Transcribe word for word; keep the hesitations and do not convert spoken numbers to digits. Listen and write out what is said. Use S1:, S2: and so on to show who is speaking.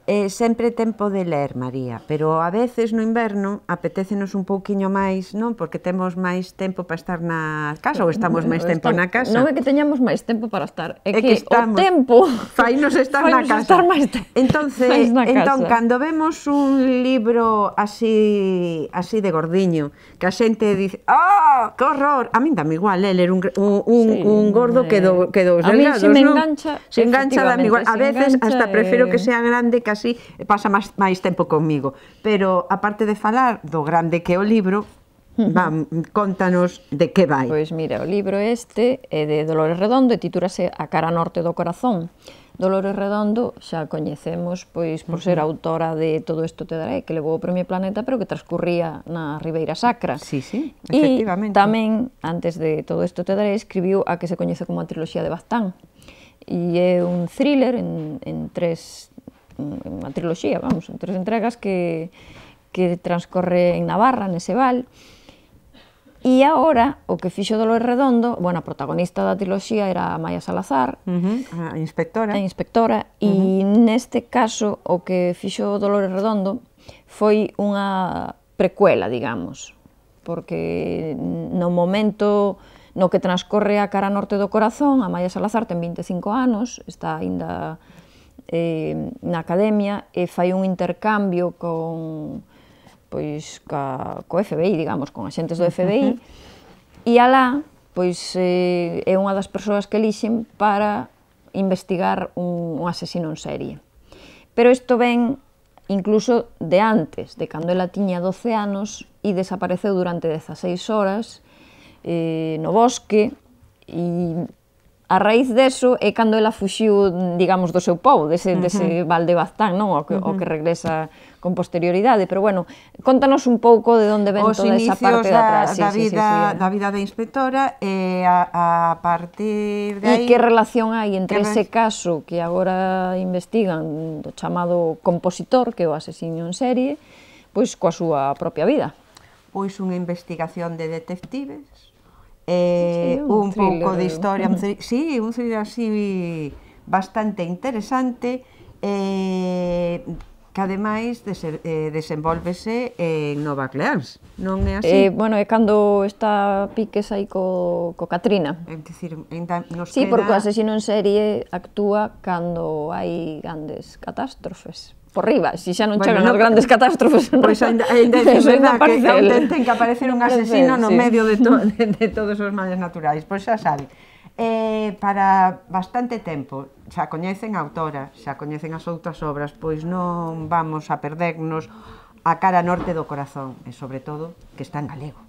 S1: Eh, sempre tempo de ler, María, pero a veces no inverno apetécenos un pouquiño máis, non? Porque temos máis tempo para estar na casa ou estamos máis tempo na casa.
S2: Non é que teñamos máis tempo para estar, é,
S1: É
S2: que,
S1: que estamos,
S2: o tempo
S1: fainos estar na
S2: fainos
S1: casa.
S2: Estar máis te...
S1: Entonces,
S2: máis na
S1: entón,
S2: casa.
S1: cando vemos un libro así así de gordiño, que a xente dice, ¡ah, oh, que horror! A min dame igual, eh, ler un, un, un, sí, un gordo eh, que, do, que dos delgados,
S2: non? A mí se me
S1: ¿no?
S2: engancha,
S1: se engancha dame igual. A veces
S2: engancha,
S1: hasta prefiro
S2: eh...
S1: que sea grande, que así pasa máis, máis tempo comigo. Pero, aparte de falar do grande que é o libro, va, contanos de que vai.
S2: Pois mira, o libro este é de Dolores Redondo e titúrase A cara norte do corazón. Dolores Redondo xa coñecemos pois por ser autora de Todo isto te daré, que levou o Premio Planeta, pero que transcurría na Ribeira Sacra.
S1: Sí, sí, efectivamente.
S2: E tamén, antes de Todo isto te daré, escribiu a que se coñece como a triloxía de Baztán. E é un thriller en, en tres... unha triloxía, vamos, en tres entregas que, que transcorre en Navarra, nese val. E agora, o que fixo Dolores Redondo, bueno, a protagonista da triloxía era a Maia Salazar,
S1: uh-huh, a inspectora,
S2: a inspectora, uh-huh. E neste caso o que fixo Dolores Redondo foi unha precuela, digamos, porque no momento no que transcorre a cara norte do corazón, a Maia Salazar ten vinte e cinco anos, está aínda eh, na academia e fai un intercambio con pois ca, co F B I, digamos, con axentes do F B I, uh-huh. E alá pois eh, é unha das persoas que elixen para investigar un, un asesino en serie. Pero isto ven incluso de antes, de cando ela tiña doce anos e desapareceu durante dezaseis horas eh, no bosque, e a raíz deso é cando ela fuxiu, digamos, do seu pobo, dese, uh-huh. dese val de Baztán, non? O que, uh-huh. o que regresa con posterioridade, pero bueno, contanos un pouco de onde ven
S1: os
S2: toda esa parte de atrás.
S1: Os inicios da,
S2: sí,
S1: vida,
S2: sí, sí,
S1: da vida da inspectora e a, a partir de aí...
S2: E que relación hai entre ese caso que agora investigan do chamado compositor, que é o asesino en serie, pois coa súa propia vida.
S1: Pois unha investigación de detectives, Eh,
S2: sí, un,
S1: un pouco de historia,
S2: uh
S1: -huh. sí, un thriller así bastante interesante, eh, que ademais des, eh, desenvolvese en Nova Orleans, non é así?
S2: Eh, bueno, é cando está Piques aí co, co Katrina.
S1: É dicir, ainda nos
S2: sí,
S1: queda...
S2: porque o asesino en serie actúa cando hai grandes catástrofes. Por riba, se xa non chegan bueno, no, as grandes catástrofes.
S1: Pois pues ainda, ainda é verdad que ten, ten que aparecer un asesino no sí. medio de, to, de, de todos os males naturais, pois pues xa sabe. Eh, para bastante tempo xa coñecen a autora, xa coñecen as outras obras, pois non vamos a perdernos A cara norte do corazón, e sobre todo que está en galego.